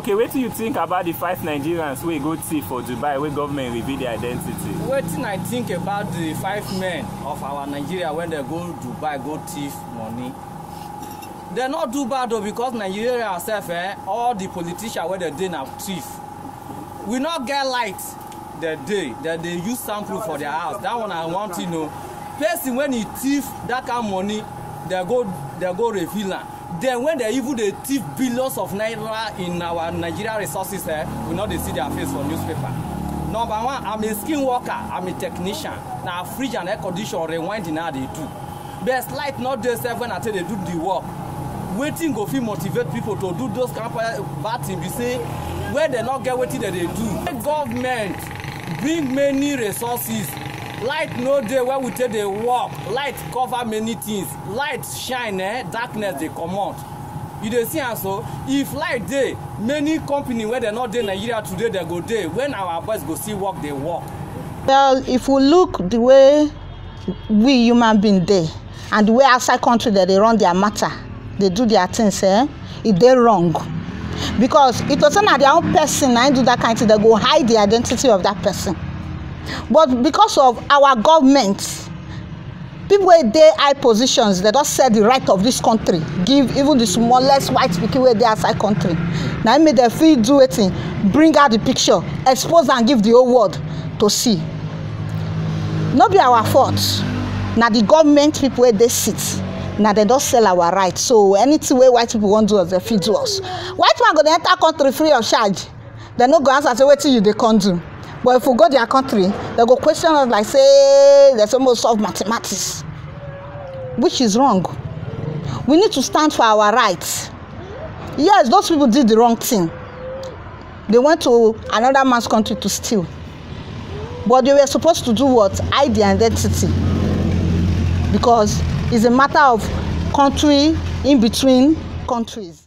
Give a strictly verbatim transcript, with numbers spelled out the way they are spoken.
Okay, what do you think about the five Nigerians wey go thief for Dubai wey government reveal their identity? Wetin I think about the five men of our Nigeria when they go Dubai go thief money? They not do bad though, because Nigeria herself, eh, all the politicians where they dey na thief. We not get light the day that they use sample for their house. That one I want to know. Person when he thief that kind of money, they go they go reveal am. Then when they even they thief billions of naira in our Nigeria resources, eh, we not they see their face for newspaper. Number one, I'm a skin worker, I'm a technician. Now fridge and air condition rewinding how they do. Best light not day seven until they do the work. Waiting go fit motivate people to do those kind of bad things. We say where they not get waiting that they do. The government bring many resources. Light no day where we take the work. Light cover many things. Light shine, eh? Darkness they come out. You dey see am so. If light day, many company where they not dey Nigeria today they go day. When our boys go see work, they work. Well, if we look the way we human being dey and the way outside country that they run their matter, they do their things, eh? If they wrong, because it was not their own person and do that kind of thing, they go hide the identity of that person. But because of our government, people wey dey high positions, they don't set the right of this country, give even the smallest white people wey dey outside country. Now make them feel do it, bring out the picture, expose and give the whole world to see. Not be our fault. Now the government people where they sit. Now they don't sell our rights. So anything way white people want to do us, they feed to us. White man go to enter country free of charge. They no go answer say what you they can't do. But if we go to their country, they go question us like say there's almost solve mathematics, which is wrong. We need to stand for our rights. Yes, those people did the wrong thing. They went to another man's country to steal. But they were supposed to do what? Hide their identity. Because it's a matter of country in between countries.